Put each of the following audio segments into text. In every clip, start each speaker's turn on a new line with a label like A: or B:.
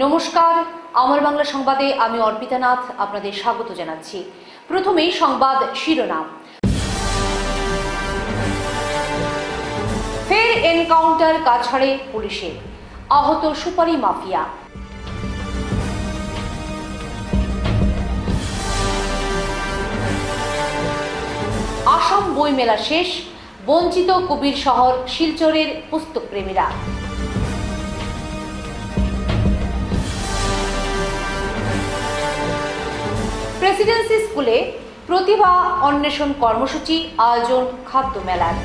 A: নমস্কার, আমার বাংলা সংবাদে আমি অর্পিতা নাথ আপনাদের স্বাগত জানাচ্ছি। প্রথমেই সংবাদ শিরোনাম। ফের এনকাউন্টার কাছাড়ে পুলিশের, আহত সুপারি মাফিয়া। আসাম বইমেলা শেষ, বঞ্চিত কবির শহর শিলচরের পুস্তক প্রেমীরা। প্রেসিডেন্সি স্কুলে প্রতিভা অন্বেষণ কর্মসূচি আয়োজন খাদ্য মেলার।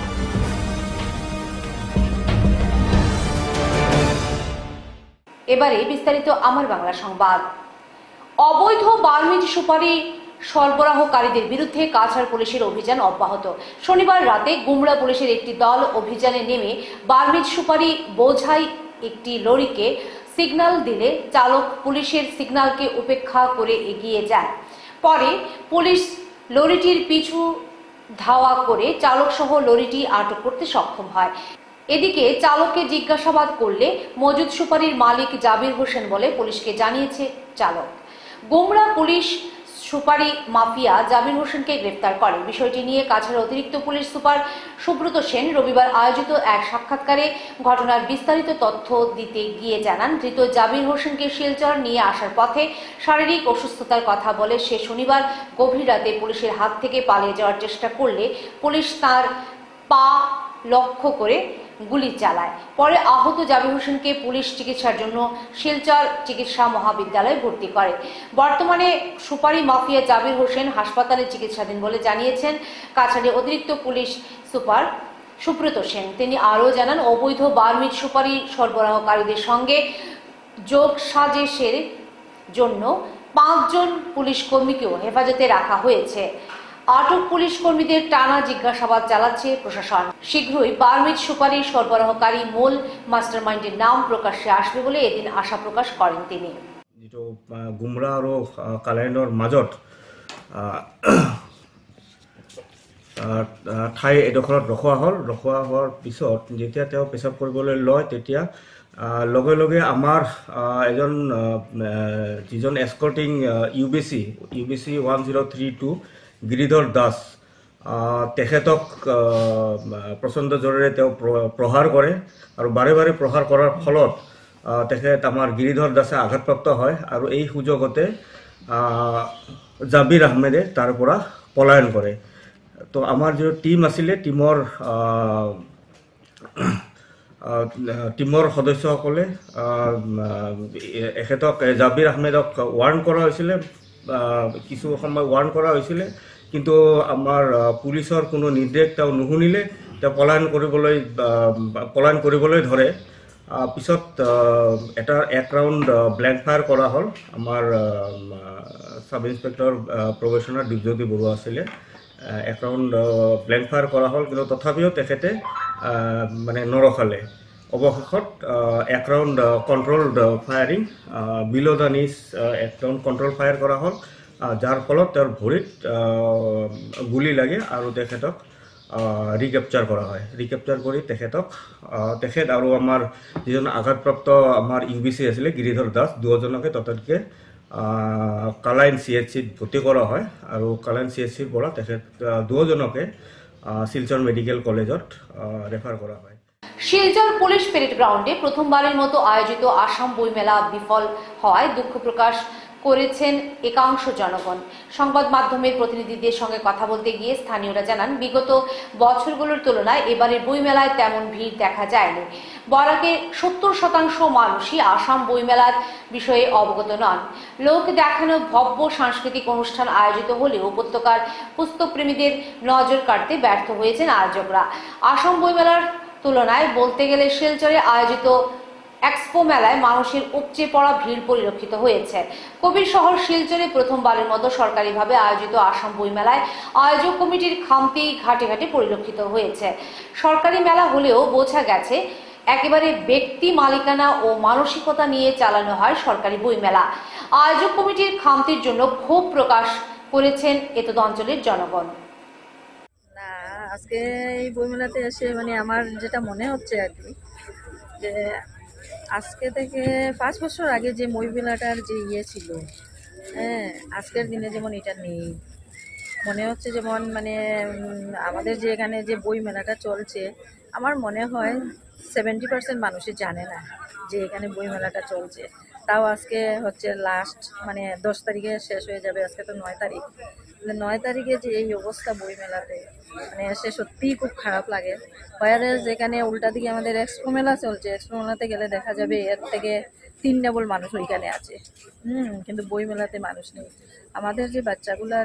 A: এবারে বিস্তারিত আমার বাংলা সংবাদ। অবৈধ বার্মিজ সুপারি সরবরাহকারীদের বিরুদ্ধে কাছাড় পুলিশের অভিযান অব্যাহত। শনিবার রাতে গুমরা পুলিশের একটি দল অভিযানে নেমে বার্মিজ সুপারি বোঝাই একটি লরিকে সিগন্যাল দিলে চালক পুলিশের সিগন্যালকে উপেক্ষা করে এগিয়ে যায়। পরে পুলিশ লরিটির পিছু ধাওয়া করে চালক সহ লরিটি আটক করতে সক্ষম হয়। এদিকে চালককে জিজ্ঞাসাবাদ করলে মজুদ সুপারির মালিক জাবির হোসেন বলে পুলিশকে জানিয়েছে চালক। গুমরা পুলিশ সুপারি মাফিয়া জাবির হোসেনকে গ্রেফতার করে। বিষয়টি নিয়ে কাছাড় অতিরিক্ত পুলিশ সুপার সুব্রত সেন রবিবার আয়োজিত এক সাক্ষাৎকারে ঘটনার বিস্তারিত তথ্য দিতে গিয়ে জানান, ধৃত জাবির হোসেনকে শিলচর নিয়ে আসার পথে শারীরিক অসুস্থতার কথা বলে সে শনিবার গভীর রাতে পুলিশের হাত থেকে পালিয়ে যাওয়ার চেষ্টা করলে পুলিশ তার পা লক্ষ্য করে গুলি চালায়। পরে আহত জাবির হোসেনকে পুলিশ চিকিৎসার জন্য শিলচর চিকিৎসা মহাবিদ্যালয়ে ভর্তি করে। বর্তমানে সুপারি মাফিয়া জাবির হোসেন হাসপাতালে চিকিৎসাধীন বলে জানিয়েছেন কাছাড়ে অতিরিক্ত পুলিশ সুপার সুব্রত সেন। তিনি আরও জানান, অবৈধ বার্মিজ সুপারি সরবরাহকারীদের সঙ্গে যোগ সাজেশের জন্য 5 জন পুলিশ কর্মীকেও হেফাজতে রাখা হয়েছে। আটক পুলিশ কর্মীদের টানা জিজ্ঞাসাবাদ চালাচ্ছে প্রশাসন। শীঘ্রই বার্মিজ সুপারি সরবরাহকারী মূল মাস্টারমাইন্ডের নাম প্রকাশ্যে আসবে বলে এদিন আশা প্ৰকাশ করেন তিনি।
B: যিটো গুমৰা আৰু কালাইনৰ মাজত ঠাই এডোখৰত ৰখোৱা হোৱাৰ পিছত যেতিয়া তেওঁ পেচাব কৰিবলৈ লয় তেতিয়া লগে লগে আমাৰ এজন যিজন এস্কৰ্টিং ইউবিচি 1032 গিৰিধৰ দাস তেখেতক প্ৰচণ্ড জোৰেৰে তেওঁ প্ৰহাৰ কৰে আৰু বাৰে বাৰে প্ৰহাৰ কৰাৰ ফলত তেখেত আমাৰ গিৰিধৰ দাসে আঘাতপ্ৰাপ্ত হয় আৰু এই সুযোগতে জাবিৰ আহমেদে তাৰ পৰা পলায়ন কৰে। তো আমাৰ যিটো টীম আছিলে টিমৰ সদস্যসকলে এখেতক জাবিৰ আহমেদক ৱাৰ্ণ কৰা হৈছিলে, কিছু সময় ৱাৰ্ণ কৰা হৈছিলে, কিন্তু আমাৰ পুলিচৰ কোনো নিৰ্দেশ তেওঁ নুশুনিলে, তেওঁ পলায়ন কৰিবলৈ ধৰে। পিছত এক ৰাউণ্ড ব্লেংক ফায়াৰ কৰা হ'ল। আমাৰ sub inspector probationer Dibyajyoti Baruah আছিলে। এক ৰাউণ্ড ব্লেংক ফায়াৰ কৰা হ'ল, কিন্তু তথাপিও তেখেতে মানে নৰখালে। অৱশেষত এক round controlled firing below the নিজ এক ৰাউণ্ড কণ্ট্ৰল ফায়াৰ কৰা হ'ল, যাৰ ফলত তেওঁৰ ভৰিত গুলি লাগে আৰু তেখেতক ৰিকেপচাৰ কৰা হয়। ৰিকেপচাৰ কৰি তেখেত আৰু আমাৰ যিজন আঘাতপ্ৰাপ্ত আমাৰ ইউবিচি আছিলে গিৰিধৰ দাস, দুজনকে ততাতকে কালাইন CHCত ভৰ্তি কৰা হয় আৰু কালাইন CHCৰ পৰা তেখেত দুজনকে শিলচৰ মেডিকেল কলেজত ৰেফাৰ কৰা হয়।
A: শিলচর পুলিশ প্যারেড গ্রাউন্ডে প্রথমবারের মতো আয়োজিত আসাম বইমেলা বিফল হওয়ায় দুঃখ প্রকাশ করেছেন একাংশ জনগণ। সংবাদ মাধ্যমের প্রতিনিধিদের সঙ্গে কথা বলতে গিয়ে স্থানীয়রা জানান, বিগত বছরগুলোর তুলনায় এবারের বইমেলায় তেমন ভিড় দেখা যায়নি। বরাকের 70% মানুষই আসাম বইমেলার বিষয়ে অবগত নন। লোক দেখানো ভব্য সাংস্কৃতিক অনুষ্ঠান আয়োজিত হলেও উপত্যকার পুস্তকপ্রেমীদের নজর কাড়তে ব্যর্থ হয়েছেন আয়োজকরা। আসাম বইমেলার তুলনায় বলতে গেলে শিলচরে আয়োজিত এক্সপো মেলায় মানুষের উপচে পড়া ভিড় পরিলক্ষিত হয়েছে। কবির শহর শিলচরে প্রথমবারের মতো সরকারিভাবে আয়োজিত আসাম বইমেলায় আয়োজক কমিটির খামতি ঘাটে ঘাটে পরিলক্ষিত হয়েছে। সরকারি মেলা হলেও বোঝা গেছে একেবারে ব্যক্তি মালিকানা ও মানসিকতা নিয়ে চালানো হয় সরকারি বইমেলা। আয়োজক কমিটির খামতির জন্য ক্ষোভ প্রকাশ করেছেন এতদ অঞ্চলের জনগণ।
C: আজকে এই বইমেলাতে এসে মানে আমার যেটা মনে হচ্ছে আর কি, যে আজকে থেকে 5 বছর আগে যে বইমেলাটার যে ছিল, হ্যাঁ, আজকের দিনে যেমন এটা নেই। মনে হচ্ছে যেমন মানে আমাদের যে এখানে যে বইমেলাটা চলছে, আমার মনে হয় 70% মানুষই জানে না যে এখানে বইমেলাটা চলছে। তাও আজকে হচ্ছে লাস্ট, মানে 10 তারিখে শেষ হয়ে যাবে। আজকে তো 9 তারিখ। 9 তারিখে যে এই অবস্থা বইমেলাতে, মানে এসে সত্যিই খুব খারাপ লাগে। হোয়ারেজ যেখানে উল্টা দিকে আমাদের এক্সপো মেলা চলছে, এক্সপো মেলাতে গেলে দেখা যাবে এর থেকে 3 ডাবল মানুষ ওইখানে আছে। কিন্তু বই মেলাতে মানুষ নেই। আমাদের যে বাচ্চাগুলার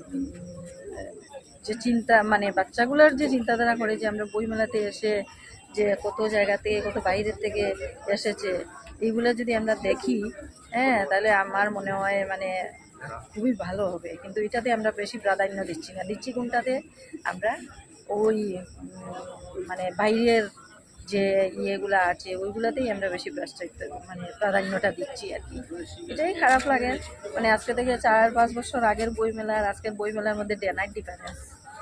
C: যে চিন্তা, মানে বাচ্চাগুলার যে চিন্তাধারা করে যে আমরা বই মেলাতে এসে যে কত জায়গা থেকে, কত বাইরের থেকে এসেছে, এইগুলো যদি আমরা দেখি, হ্যাঁ, তাহলে আমার মনে হয় মানে খুবই ভালো হবে। কিন্তু এটাতে আমরা বেশি প্রাধান্য দিচ্ছি না। দিচ্ছি কোনটাতে? আমরা ওই মানে বাইরের যে ইয়েগুলা আছে ওইগুলাতেই আমরা বেশি মানে প্রাধান্যটা দিচ্ছি আর কি। এটাই খারাপ লাগে। মানে আজকে থেকে 4-5 বছর আগের বইমেলা আর আজকের বইমেলার মধ্যে ডে নাইট ডিফারেন্স।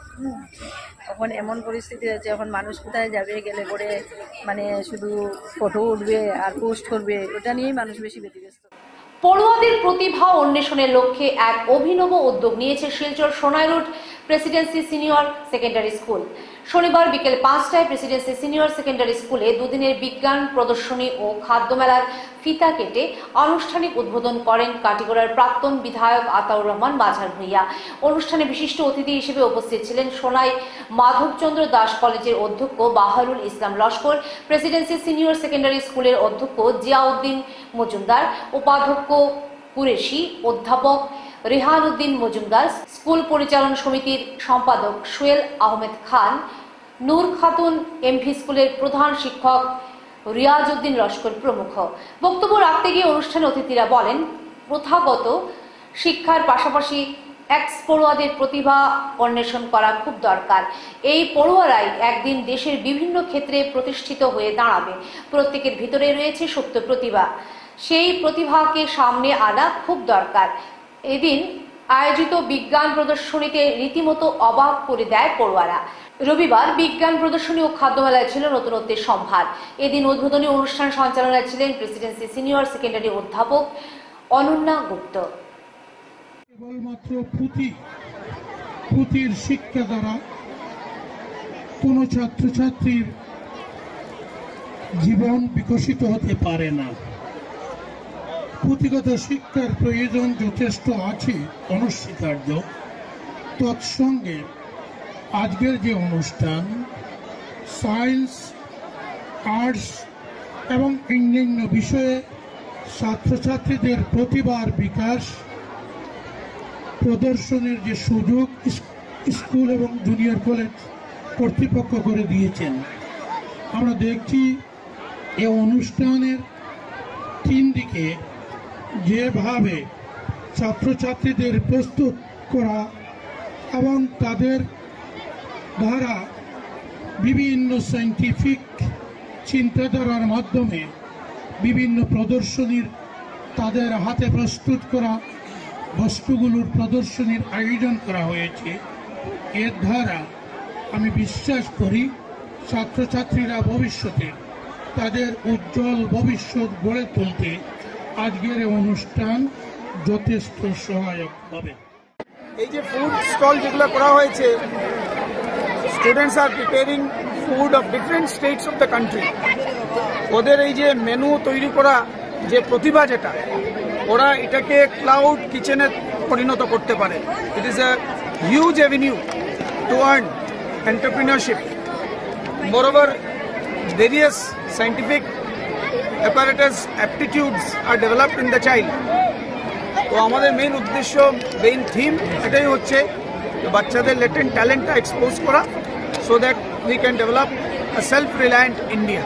C: এখন এমন পরিস্থিতি হয়েছে, এখন মানুষ কোথায় যাবে, গেলে পরে মানে শুধু ফটো উঠবে আর পোস্ট করবে, ওটা নিয়েই মানুষ বেশি ব্যতিব্যস্ত।
A: পড়ুয়াদের প্রতিভা অন্বেষণের লক্ষ্যে এক অভিনব উদ্যোগ নিয়েছে Silchar Sonai road presidency senior secondary school. শনিবার বিকেল 5টায় প্রেসিডেন্সি সিনিয়র সেকেন্ডারি স্কুলে দুদিনের বিজ্ঞান প্রদর্শনী ও খাদ্য মেলার ফিতা কেটে আনুষ্ঠানিক উদ্বোধন করেন কাটিগড়ার প্রাক্তন বিধায়ক আতাউর রহমান বাঝার ভূঁইয়া। অনুষ্ঠানে বিশিষ্ট অতিথি হিসেবে উপস্থিত ছিলেন সোনাই মাধবচন্দ্র দাস কলেজের অধ্যক্ষ Baharul Islam Laskar, presidency senior secondary স্কুলের অধ্যক্ষ জিয়াউদ্দিন মজুমদার, উপাধ্যক্ষ কুরেশি, অধ্যাপক রেহান উদ্দিন মজুমদার, স্কুল পরিচালন সমিতির সম্পাদক সোহেল আহমেদ খান, নূর খাতুন, এমভি স্কুলের প্রধান শিক্ষক রিয়াজ উদ্দিন লস্কর প্রমুখ। বক্তব্য রাখতে গিয়ে অনুষ্ঠানে অতিথিরা বলেন, প্রথাগত শিক্ষার পাশাপাশি এক্স পড়ুয়াদের প্রতিভা অন্বেষণ করা খুব দরকার। এই পড়ুয়ারাই একদিন দেশের বিভিন্ন ক্ষেত্রে প্রতিষ্ঠিত হয়ে দাঁড়াবে। প্রত্যেকের ভিতরে রয়েছে সুপ্ত প্রতিভা, সেই প্রতিভাকে সামনে আনা খুব দরকার। এদিন আয়োজিত বিজ্ঞান প্রদর্শনীতে রীতিমতো অবাক করে দেয় পড়ুয়ারা। রবিবার বিজ্ঞান প্রদর্শনী ও খাদ্য মেলায় ছিল নতুনত্বের সম্ভার। এদিন উদ্বোধনী অনুষ্ঠান সঞ্চালনায় ছিলেন প্রেসিডেন্সি সিনিয়র সেকেন্ডারি অধ্যাপক অনন্যা গুপ্ত।
D: কেবলমাত্র পুঁথির শিক্ষা দ্বারা কোনো ছাত্রছাত্রীর জীবন বিকশিত হতে পারে না। পুঁথিগত শিক্ষার প্রয়োজন যথেষ্ট আছে, অনস্বীকার্য। তৎসঙ্গে আজকের যে অনুষ্ঠান, সায়েন্স, আর্টস এবং অন্যান্য বিষয়ে ছাত্রছাত্রীদের প্রতিভার বিকাশ প্রদর্শনের যে সুযোগ স্কুল এবং জুনিয়র কলেজ কর্তৃপক্ষ করে দিয়েছেন, আমরা দেখছি এই অনুষ্ঠানের 3 দিকে যেভাবে ছাত্রছাত্রীদের প্রস্তুত করা এবং তাদের দ্বারা বিভিন্ন সায়েন্টিফিক চিন্তাধারার মাধ্যমে বিভিন্ন প্রদর্শনীর তাদের হাতে প্রস্তুত করা বস্তুগুলোর প্রদর্শনীর আয়োজন করা হয়েছে। এর দ্বারা আমি বিশ্বাস করি ছাত্রছাত্রীরা ভবিষ্যতে তাদের উজ্জ্বল ভবিষ্যৎ গড়ে তুলতে আজকের অনুষ্ঠান যথেষ্ট সহায়ক হবে।
E: এই যে ফুড স্টল যেগুলো করা হয়েছে, students are preparing food of different states of the country. ওদের এই যে মেনু তৈরি করা যে প্রতিভা, যেটা ওরা এটাকে ক্লাউড কিচেনে পরিণত করতে পারে। It is a huge avenue to earn entrepreneurship. Moreover, various scientific apparatus aptitudes are developed in the child. তো আমাদের মেইন উদ্দেশ্য, মেইন থিম এটাই হচ্ছে বাচ্চাদের লেটেন্ট ট্যালেন্টটা এক্সপোজ করা, so that we can develop a self reliant India.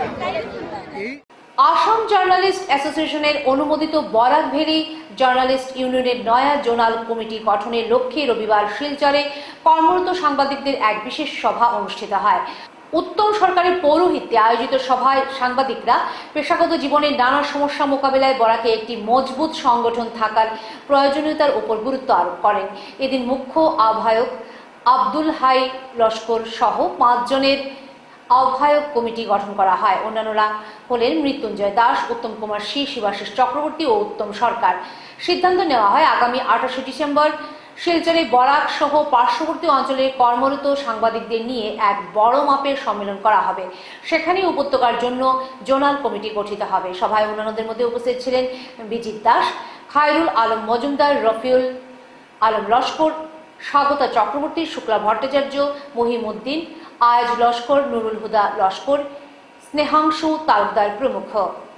A: Assam journalist অ্যাসোসিয়েশনের অনুমোদিত বরাক ভ্যালি জার্নালিস্ট ইউনিয়নের নয়া জোনাল কমিটি গঠনের লক্ষ্যে রবিবার শিলচরে কর্মরত সাংবাদিকদের এক বিশেষ সভা অনুষ্ঠিত হয়। উত্তম সরকারের পৌরোহিত্যে আয়োজিত সভায় সাংবাদিকরা পেশাগত জীবনের নানা সমস্যা মোকাবিলায় বরাকে একটি মজবুত সংগঠন থাকার প্রয়োজনীয়তার উপর গুরুত্ব আরোপ করেন। এদিন মুখ্য আহ্বায়ক আব্দুল হাই লস্কর সহ 5 জনের আহ্বায়ক কমিটি গঠন করা হয়। অন্যান্যরা হলেন মৃত্যুঞ্জয় দাস, উত্তম কুমার শি, শিবাশিস চক্রবর্তী ও উত্তম সরকার। সিদ্ধান্ত নেওয়া হয় আগামী 28 ডিসেম্বর শিলচরে বরাক সহ পার্শ্ববর্তী অঞ্চলের কর্মরত সাংবাদিকদের নিয়ে এক বড় মাপের সম্মেলন করা হবে। সেখানে উপত্যকার জন্য জোনাল কমিটি গঠিত হবে। সভায় অন্যান্যদের মধ্যে উপস্থিত ছিলেন বিজিত দাস, খায়রুল আলম মজুমদার, রফিউল আলম লস্কর, স্বাগতা চক্রবর্তী, শুক্লা ভট্টাচার্য, মহিমউদ্দিন, আয়াজ লস্কর, নুরুল হুদা লস্কর, স্নেহাংশু তালুকদার প্রমুখ।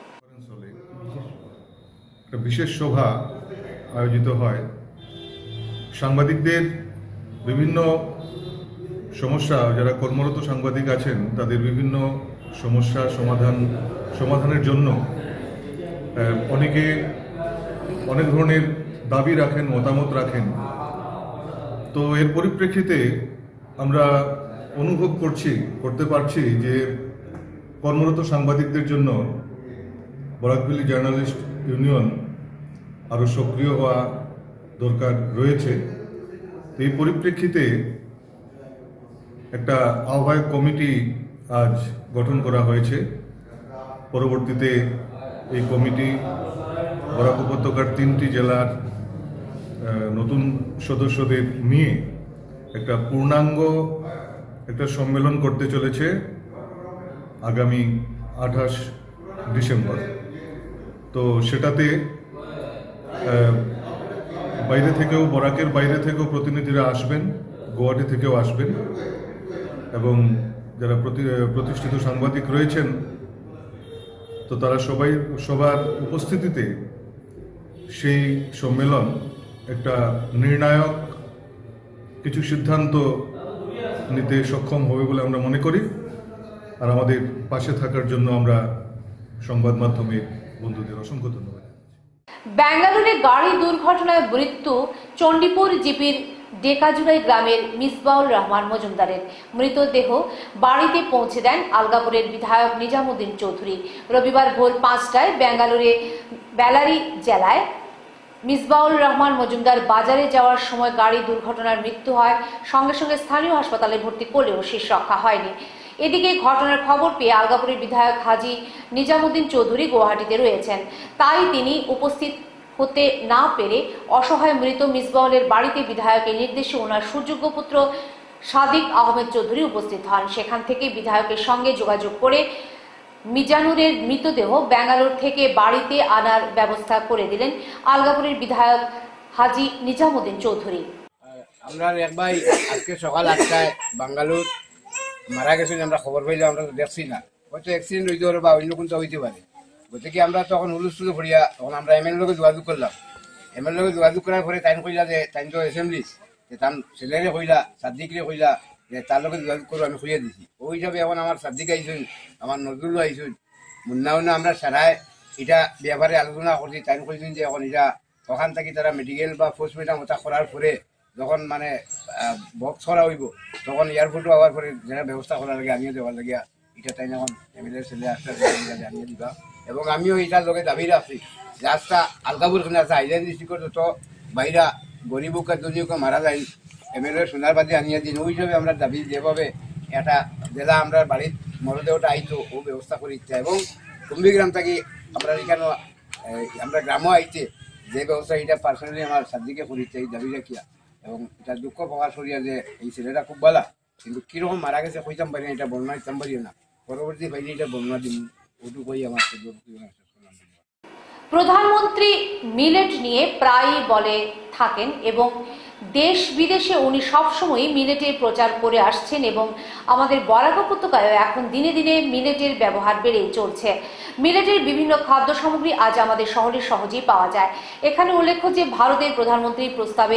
F: একটা বিশেষ সভা আয়োজিত হয়। সাংবাদিকদের বিভিন্ন সমস্যা, যারা কর্মরত সাংবাদিক আছেন তাদের বিভিন্ন সমস্যা সমাধানের জন্য অনেকে অনেক ধরনের দাবি রাখেন, মতামত রাখেন। তো এর পরিপ্রেক্ষিতে আমরা অনুভব করতে পারছি যে কর্মরত সাংবাদিকদের জন্য বরাক ভ্যালি জার্নালিস্ট ইউনিয়ন আরও সক্রিয় হওয়া দরকার রয়েছে। এই পরিপ্রেক্ষিতে একটা আহ্বায়ক কমিটি আজ গঠন করা হয়েছে। পরবর্তীতে এই কমিটি বরাক উপত্যকার 3টি জেলার নতুন সদস্যদের নিয়ে একটা পূর্ণাঙ্গ একটা সম্মেলন করতে চলেছে আগামী 28 ডিসেম্বর। তো সেটাতে বাইরে থেকেও, বরাকের বাইরে থেকেও প্রতিনিধিরা আসবেন, গুয়াহাটি থেকেও আসবেন, এবং যারা প্রতিষ্ঠিত সাংবাদিক রয়েছেন তো তারা সবার উপস্থিতিতে সেই সম্মেলন একটা নির্ণায়ক কিছু সিদ্ধান্ত নিতে সক্ষম হবে বলে আমরা মনে করি। আর আমাদের পাশে থাকার জন্য আমরা সংবাদ মাধ্যমের বন্ধুদের অসংখ্য ধন্যবাদ।
A: বেঙ্গালুরুতে গাড়ি দুর্ঘটনায় মৃত্যু চণ্ডীপুর জিপির ডেকাজুড়াই গ্রামের মিসবাউল রহমান মজুমদারের। মৃতদেহ বাড়িতে পৌঁছে দেন আলগাপুরের বিধায়ক নিজামুদ্দিন চৌধুরী। রবিবার ভোর 5টায় বেঙ্গালুরে বেলারি জেলায় মিসবাউল রহমান মজুমদার বাজারে যাওয়ার সময় গাড়ি দুর্ঘটনার মৃত্যু হয়। সঙ্গে সঙ্গে স্থানীয় হাসপাতালে ভর্তি করলেও শেষ রক্ষা হয়নি। এদিকে ঘটনার খবর পেয়ে আলগাপুরের বিধায়ক হাজী নিজামুদ্দিন চৌধুরী গুয়াহাটিতে রয়েছেন। তাই তিনি উপস্থিত হতে না পেরে অসহায় মৃত মিসবাউলের বাড়িতে বিধায়কের নির্দেশে ওনার সুযোগ্য পুত্র সাদিক আহমেদ চৌধুরী উপস্থিত হন। সেখান থেকে বিধায়কের সঙ্গে যোগাযোগ করে মিজানুরের মৃতদেহ বেঙ্গালুরু থেকে বাড়িতে আনার ব্যবস্থা করে দিলেন আলগাপুরের বিধায়ক হাজী নিজামুদ্দিন চৌধুরী।
G: আমরা এক ভাই আজকে সকাল 8টায় বাঙ্গালুর মারা গেছেন, আমরা খবর পাইলাম, আমরা তো দেখছি না, হয়তো অ্যাক্সিডেন্ট হইতে পারে বা অন্য কোনটা হইতে পারে। গতিকে আমরা তখন হুলস্থুল ভরিয়া তখন আমরা এমএলএর লোকে যোগাযোগ করলাম। এমএলএর লোকে যোগাযোগ করার পরে তাই কইলা যে তাই তো অ্যাসেম্বলি তার ছেলেরে কইলা, সাদ্দিকরে কইলা যে তার লোকে যোগাযোগ করবো, আমি খুঁজে দিছি। ওই হিসাবে এখন আমার সাদ্দিক আইসুন, আমার নজরুল আইসুন, মুন্নাউন, আমরা সারায় এটা ব্যাপারে আলোচনা করছি। তাই কইছেন যে এখন এটা ওখান থেকে তারা মেডিকেল বা পোস্টমর্টম ওটা করার পরে যখন মানে বক্স করা হইব তখন এয়ারপোর্টও আবার পরে যারা ব্যবস্থা করার লাগে আনিয়ে দেওয়ার লাগে এটা তাই এখন এমএলএর ছেলে আসতে আনিয়ে দিবা। এবং আমিও এটার লগে দাবি রাখছি যে আজটা আলগাপুর খানে আছে হাইলাইন ডিস্ট্রিক্টর যত বাইরা গরিব হোক আর ধনী হোক মারা যায় এমএলএর সোনার বাদে আনিয়ে দিন। ওই হিসাবে আমরা দাবি যেভাবে এটা জেলা আমরা বাড়ির মরদেহটা আইতো ও ব্যবস্থা করি ইচ্ছা, এবং কুম্বিগ্রাম থাকি আমরা এখানে আমরা গ্রামও আইতে যে ব্যবস্থা এটা পার্সোনালি আমার সাদ্দিকে করিতে এই দাবি রাখিয়া। এবং এটা দুঃখ প্রকাশ করিয়া যে এই ছেলেটা খুব ভালো, কিন্তু কিরকম মারা গেছে কইতাম পারি না, এটা বর্ণনা দিতাম পারি না, পরবর্তী পাইলে এটা বর্ণনা দিন ওটুকুই আমার।
A: প্রধানমন্ত্রী মিলেট নিয়ে প্রায়ই বলে থাকেন এবং দেশ বিদেশে উনি সবসময়ই মিলেটের প্রচার করে আসছেন এবং আমাদের বরাক উপত্যকায় এখন দিনে দিনে মিলেটের ব্যবহার বেড়েই চলছে। মিলেটের বিভিন্ন খাদ্য সামগ্রী আজ আমাদের শহরে সহজেই পাওয়া যায়। এখানে উল্লেখ্য যে ভারতের প্রধানমন্ত্রীর প্রস্তাবে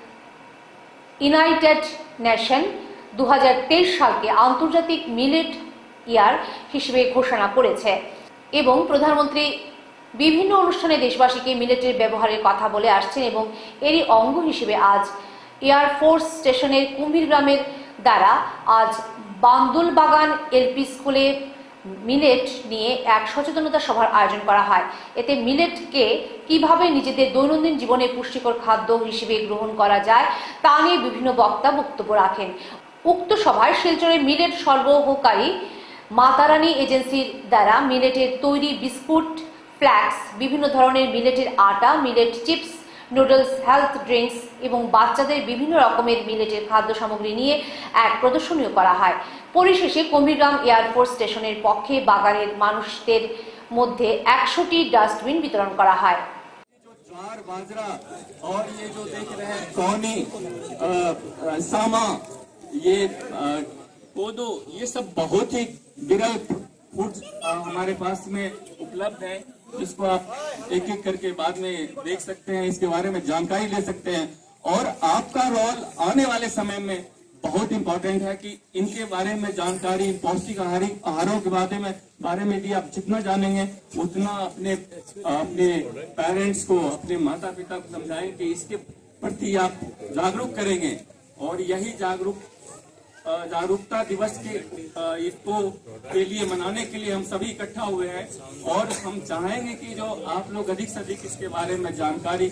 A: ইউনাইটেড নেশন 2023 সালকে আন্তর্জাতিক মিলেট ইয়ার হিসেবে ঘোষণা করেছে এবং প্রধানমন্ত্রী বিভিন্ন অনুষ্ঠানে দেশবাসীকে মিলেটের ব্যবহারের কথা বলে আসছেন এবং এরই অঙ্গ হিসেবে আজ এয়ারফোর্স স্টেশনের কুম্ভীর গ্রামের দ্বারা আজ বান্দুলবাগান এলপি স্কুলে মিলেট নিয়ে এক সচেতনতা সভার আয়োজন করা হয়। এতে মিলেটকে কিভাবে নিজেদের দৈনন্দিন জীবনে পুষ্টিকর খাদ্য হিসেবে গ্রহণ করা যায় তা নিয়ে বিভিন্ন বক্তা বক্তব্য রাখেন। উক্ত সভায় শিলচরে মিলেট সরবরাহকারী মাতারানী এজেন্সির দ্বারা মিলেটের তৈরি বিস্কুট, ফ্ল্যাক্স, বিভিন্ন ধরনের মিলেটের আটা, millet chips, noodles, health drinks এবং বাচ্চাদের বিভিন্ন রকমের মিলেটের খাদ্য সামগ্রী নিয়ে এক প্রদর্শনীও করা হয়। পরিশেষে কুম্ভীরগ্রাম এয়ারফোর্স স্টেশনের পক্ষে বাগানের মানুষদের মধ্যে 100টি ডাস্টবিন বিতরণ করা হয়।
H: ज्वार बाजरा और ये जो देख रहे हैं कौनी सामा, ये कोदो, ये सब बहुत ही विरल फूड्स हमारे पास में उपलब्ध है, जिसको आप एक एक करके बाद में देख सकते हैं, इसके बारे में जानकारी ले सकते हैं। और आपका रोल आने वाले समय में बहुत इम्पोर्टेंट है कि इनके बारे में जानकारी, पौष्टिक आहारों के बारे में भी आप जितना जानेंगे उतना अपने पेरेंट्स को, अपने माता पिता को समझाएं कि इसके प्रति आप जागरूक करेंगे। और यही जागरूकता दिवस के लिए मनाने के लिए हम सभी इकट्ठा हुए हैं। और हम चाहेंगे कि जो आप लोग अधिक से अधिक इसके बारे में जानकारी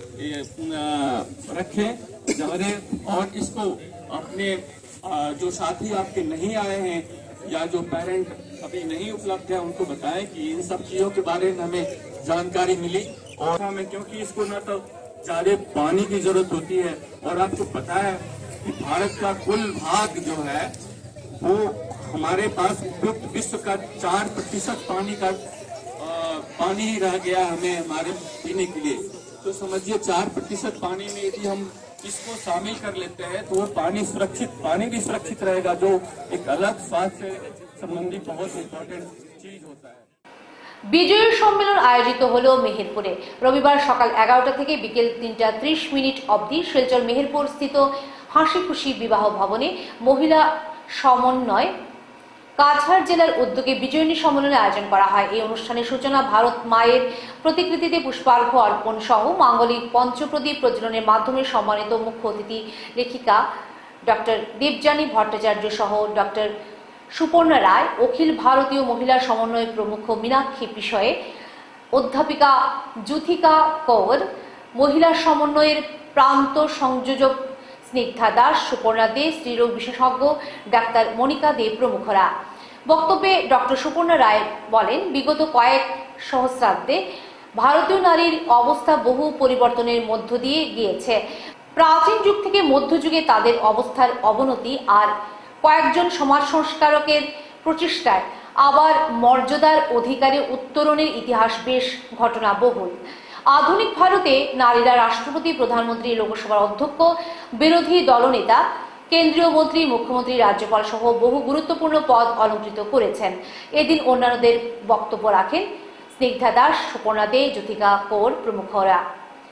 H: रखें, जाने और इसको अपने जो साथी आपके नहीं आए हैं या जो पेरेंट अभी नहीं उपलब्ध है उनको बताएं कि इन सब चीजों के बारे में हमें जानकारी मिली। और हमें क्योंकि इसको न तो ज्यादा पानी की जरूरत होती है, और आपको पता है कि भारत का कुल भाग जो है वो हमारे पास विश्व का 4% पानी ही रह गया हमें हमारे पीने के लिए। तो समझिए 4% पानी में यदि हम इसको शामिल कर लेते हैं तो वो पानी भी सुरक्षित रहेगा, जो एक अलग स्वास्थ्य से संबंधित बहुत इम्पोर्टेंट चीज होता है।
A: বিজয়ী সম্মেলন আয়োজিত হলো মেহেরপুরে। রবিবার সকাল 11টা থেকে বিকেল 3:30 অবধি শিলচর মেহেরপুর স্থিত হাসি খুশি বিবাহ ভবনে মহিলা সমন্বয় কাছাড় জেলার উদ্যোগে বিজয়িনী সম্মেলনের আয়োজন করা হয়। এই অনুষ্ঠানের সূচনা ভারত মায়ের প্রতিকৃতিতে পুষ্পার্ঘ্য অর্পণ সহ মাঙ্গলিক পঞ্চপ্রদীপ প্রজ্বলনের মাধ্যমে সম্মানিত মুখ্য অতিথি লেখিকা ডক্টর দেবযানী ভট্টাচার্য সহ ডক্টর সুপর্ণা রায়, অখিল ভারতীয় মহিলা সমন্বয় প্রমুখ মীনাক্ষী বিষয়ে অধ্যাপিকা যুথিকা কৌর, মহিলা সমন্বয়ের প্রান্ত সংযোজক স্নিগ্ধা দাস, সুপর্ণা দে, স্ত্রীরোগ বিশেষজ্ঞ ডাক্তার মনিকা দে প্রমুখরা। বক্তব্যে ডক্টর সুপর্ণা রায় বলেন, বিগত কয়েক সহস্রাব্দে ভারতীয় নারীর অবস্থা বহু পরিবর্তনের মধ্য দিয়ে গিয়েছে। প্রাচীন যুগ থেকে মধ্যযুগে তাদের অবস্থার অবনতি আর কয়েকজন সমাজ সংস্কারকের প্রচেষ্টায় আবার মর্যাদার অধিকারে উত্তরণের ইতিহাস বেশ ঘটনাবহুল। আধুনিক ভারতে নারীরা রাষ্ট্রপতি, প্রধানমন্ত্রী, লোকসভার অধ্যক্ষ, বিরোধী দলনেতা, কেন্দ্রীয় মন্ত্রী, মুখ্যমন্ত্রী, রাজ্যপাল সহ বহু গুরুত্বপূর্ণ পদ অলঙ্কৃত করেছেন। এদিন অন্যান্যদের বক্তব্য রাখেন স্নিগ্ধা দাস, সুপর্ণা দে, যুথিকা কৌর প্রমুখরা।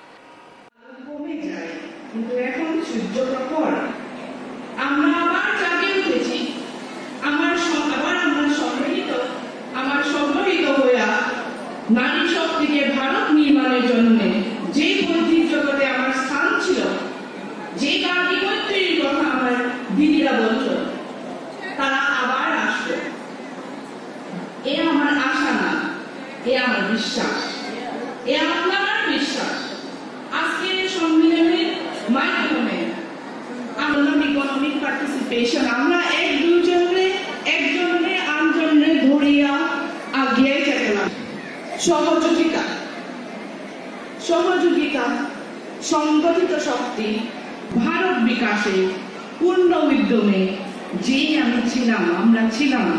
I: আমরা আবার জাগে উঠেছি, আমরা সংগঠিত হইয়া নারী শক্তিকে ভারত নির্মাণের জন্য যে বৈদিক জগতে আমার স্থান ছিল, যে গার্গীমৈত্রীর কথা আমার দিদিরা বলল, তারা আবার আসবে। এ আমার আশা না, এ আমার বিশ্বাস, এ আপনার বিশ্বাস। আজকের এই সম্মেলনের মাধ্যমে ইকোনমিক পার্টিসিপেশন আমরা একজনে আনজনে ধরিয়া আগিয়ে যেতাম। সহযোগিতা, সংগঠিত শক্তি, ভারত বিকাশে পূর্ণ উদ্যমে যেই আমরা ছিলাম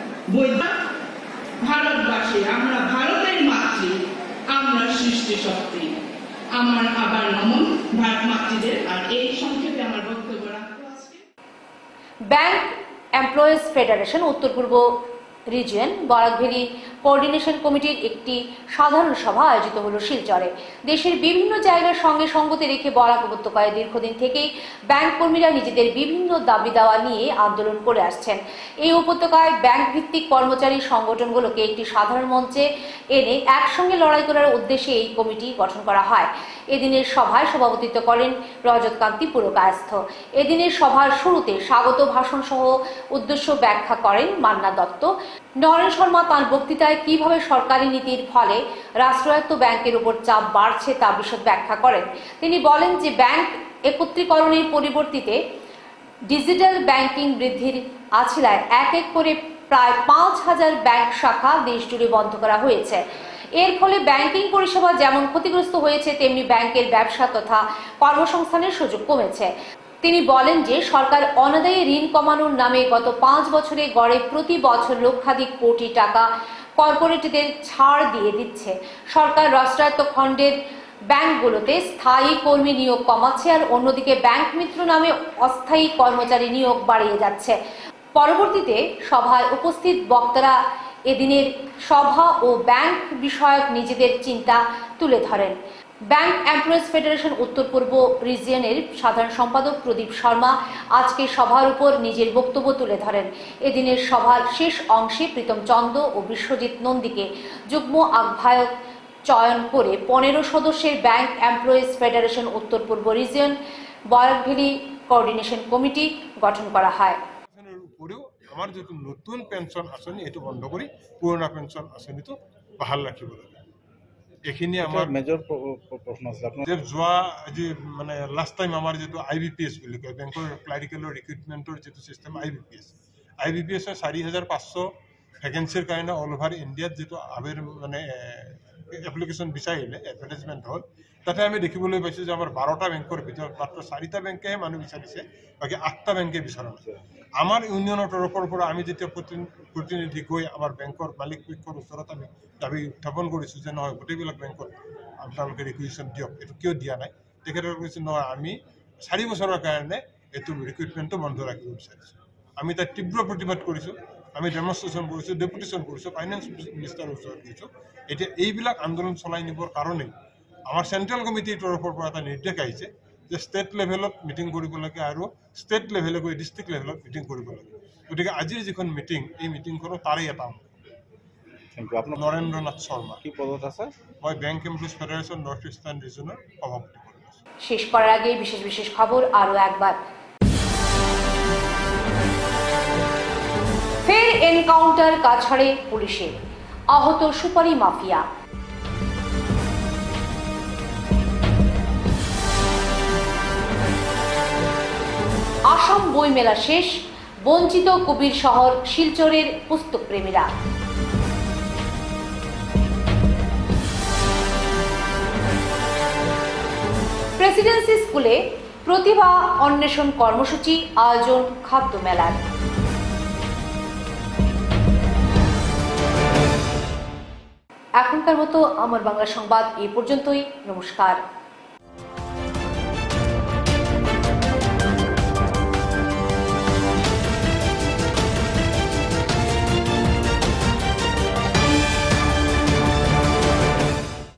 I: ভারতবাসী, আমরা ভারতের মাতৃ, আমরা সৃষ্টি শক্তি। আমার আবার নমন ভারত মাতৃদের। আর এই সংক্ষেপে আমার বক্তব্য রাখবো আজকে।
A: ব্যাংক এমপ্লয়িজ ফেডারেশন উত্তর পূর্ব রিজিয়ন বরাক ভ্যালি কোঅর্ডিনেশন কমিটির একটি সাধারণ সভা আয়োজিত হলো শিলচরে। দেশের বিভিন্ন জায়গার সঙ্গে সঙ্গতি রেখে বরাক উপত্যকায় দীর্ঘদিন থেকেই ব্যাংক কর্মীরা নিজেদের বিভিন্ন দাবি দাওয়া নিয়ে আন্দোলন করে আসছেন। এই উপত্যকায় ব্যাংক ভিত্তিক কর্মচারী সংগঠনগুলোকে একটি সাধারণ মঞ্চে এনে একসঙ্গে লড়াই করার উদ্দেশ্যে এই কমিটি গঠন করা হয়। এদিনের সভায় সভাপতিত্ব করেন রজতকান্তি পুরকায়স্থ। এদিনের সভার শুরুতে স্বাগত ভাষণ সহ উদ্দেশ্য ব্যাখ্যা করেন মান্না দত্ত। নরেন শর্মা তাঁর বক্তৃতায় কিভাবে সরকারি নীতির ফলে রাষ্ট্রায়ত্ত ব্যাংকের উপর চাপ বাড়ছে তা বিশদ ব্যাখ্যা করেন। তিনি বলেন যে ব্যাংক একত্রীকরণের পরিবর্তিতে ডিজিটাল ব্যাংকিং বৃদ্ধির আছিলায় এক এক করে প্রায় 5,000 ব্যাংক শাখা দেশ জুড়ে বন্ধ করা হয়েছে। এর ফলে ব্যাংকিং পরিষেবা যেমন ক্ষতিগ্রস্ত হয়েছে, তেমনি ব্যাংকের ব্যবসা তথা কর্মসংস্থানের সুযোগ কমেছে। তিনি বলেন যে সরকার অনাদায়ী ঋণ কমানোর নামে গত 5 বছরে গড়ে প্রতি বছর লক্ষাধিক কোটি টাকা কর্পোরেটদের ছাড় দিয়ে দিচ্ছে। সরকার রাষ্ট্রায়ত্ত খণ্ডের ব্যাংকগুলোতে স্থায়ী কর্মী নিয়োগ কমাচ্ছে, আর অন্যদিকে ব্যাংক মিত্র নামে অস্থায়ী কর্মচারী নিয়োগ বাড়িয়ে যাচ্ছে। পরবর্তীতে সভায় উপস্থিত বক্তারা এদিনের সভা ও ব্যাংক বিষয়ক নিজেদের চিন্তা তুলে ধরেন। ব্যাংক এমপ্লয়িজ ফেডারেশন উত্তর পূর্ব রিজিয়নের সাধারণ সম্পাদক প্রদীপ শর্মা আজকে সভার উপর নিজের বক্তব্য তুলে ধরেন। এদিনের সভার শেষ অংশে প্রীতম চন্দ ও বিশ্বজিৎ নন্দীকে যুগ্ম আহ্বায়ক চয়ন করে 15 সদস্যের ব্যাংক এমপ্লয়িজ ফেডারেশন উত্তর পূর্ব রিজিয়ন বরাকভেলি কোঅর্ডিনেশন কমিটি গঠন করা হয়।
J: আমার যেটো নতুন পেনশন আঁচনি এইটো বন্ধ কৰি পুৰণা পেনশন আঁচনিটো বাহাল ৰাখিব লাগে। এইখিনি আমাৰ
K: মেজৰ প্ৰশ্ন আছে আপোনাৰ।
J: যোৱা আজি মানে লাষ্ট টাইম আমাৰ যেটো IBPS বুলি কয়, বেংকৰ ক্লাৰিকেলৰ ৰিক্ৰুটমেণ্টৰ যেটো চিষ্টেম IBPS 4,500 ভেকেঞ্চিৰ কাৰণে অল অভাৰ ইণ্ডিয়াত যেটো মানে এপ্লিকেশ্যন বিচাৰিলে, এডভাৰটাইজমেণ্ট হ'ল, তাতে আমি দেখিবলৈ পাইছোঁ যে আমাৰ 12টা বেংকৰ ভিতৰত মাত্ৰ 4টা বেংকেহে মানুহ বিচাৰিছে, বাকী 8টা বেংকে বিচৰা নাই। আমাৰ ইউনিয়নৰ তৰফৰ পৰা আমি যেতিয়া প্ৰতিনিধি গৈ আমাৰ বেংকৰ মালিক পক্ষৰ ওচৰত আমি দাবী উত্থাপন কৰিছোঁ যে নহয় গোটেইবিলাক বেংকত আপোনালোকে ৰিকুইজিশ্যন দিয়ক, এইটো কিয় দিয়া নাই? তেখেতসকলে কৈছে নহয় আমি 4 বছৰৰ কাৰণে এইটো ৰিক্ৰুটমেণ্টটো বন্ধ ৰাখিব বিচাৰিছোঁ। আমি তাত তীব্ৰ প্ৰতিবাদ কৰিছোঁ, আমি ডেমনষ্ট্ৰেশ্যন কৰিছোঁ, ডেপুটেশ্যন কৰিছোঁ, ফাইনেন্স মিনিষ্টাৰৰ ওচৰত গৈছোঁ। এতিয়া এইবিলাক আন্দোলন চলাই নিবৰ কাৰণেই আমাৰ চেণ্ট্ৰেল কমিটিৰ তৰফৰ পৰা এটা নিৰ্দেশ আহিছে যে ষ্টেট লেভেলত মিটিং কৰিব লাগে আৰু ষ্টেট লেভেলে গৈ ডিষ্ট্ৰিক্ট লেভেলত মিটিং কৰিব লাগে। গতিকে আজিৰ যিখন মিটিং, এই মিটিংখনৰ তাৰেই এটা অংশ। আপোনাৰ নৰেন্দ্ৰ নাথ শৰ্মা।
K: কি পদত আছে?
J: মই bank employees federation north eastern রিজনের সভাপতি।
A: শেষ করার আগে বিশেষ খবর আরো একবার। ফের এনকাউন্টার কাছাড়ে পুলিশের, আহত সুপারি মাফিয়া। আসাম বই মেলা শেষ, বঞ্চিত কবির শহর শিলচরের পুস্তক প্রেমীরা। প্রেসিডেন্সি স্কুলে প্রতিভা অন্বেষণ কর্মসূচি আয়োজন খাদ্য মেলার। এখনকার মতো আমার বাংলা সংবাদ এই পর্যন্তই। নমস্কার।